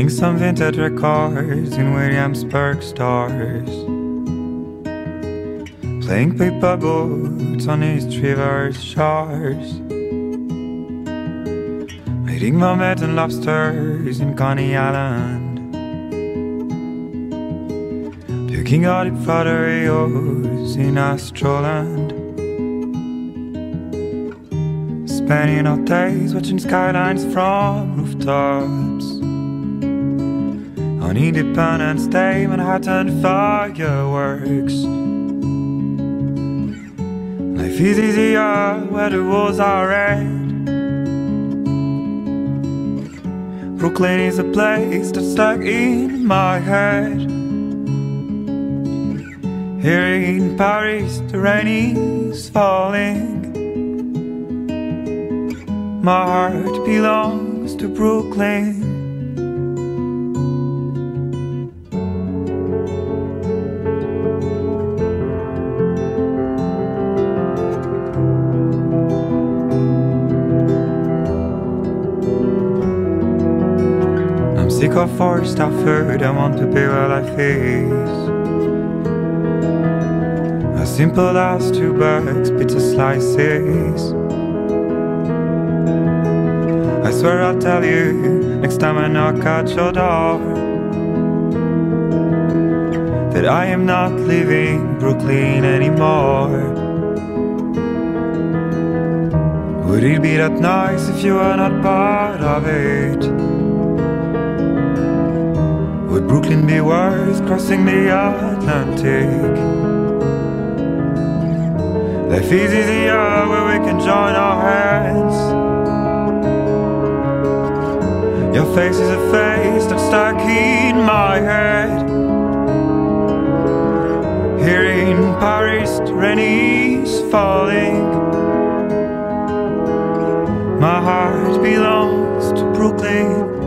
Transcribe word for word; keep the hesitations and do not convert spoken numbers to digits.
Playing some vintage records in Williamsburg stores, playing paper boats on East River's shores, eating mermaids and lobsters in Coney Island, puking out in Frodeриos in Astroland, spending our days watching skylines from rooftops on Independence Day, Manhattan fireworks. Life is easier where the walls are red. Brooklyn is a place that's stuck in my head. Here in Paris the rain is falling. My heart belongs to Brooklyn. Sick of forced effort, I want to be where life is. As simple as two bags, pizza slices. I swear I'll tell you next time I knock at your door that I am not leaving Brooklyn anymore. Would it be that nice if you were not part of it? Would Brooklyn be worth crossing the Atlantic? Life is easier where we can join our hands. Your face is a face that's stuck in my head. Here in Paris the rain is falling. My heart belongs to Brooklyn.